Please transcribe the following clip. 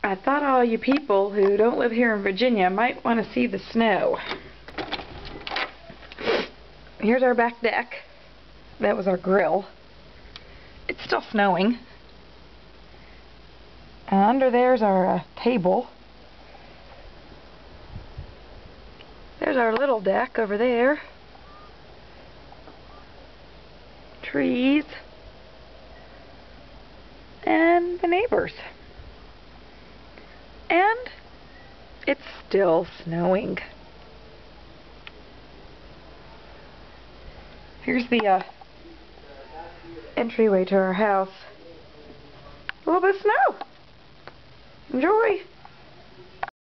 I thought all you people who don't live here in Virginia might want to see the snow. Here's our back deck. That was our grill. It's still snowing. Under there's our table. There's our little deck over there. Trees. And the neighbors. And it's still snowing. Here's the entryway to our house. A little bit of snow. Enjoy.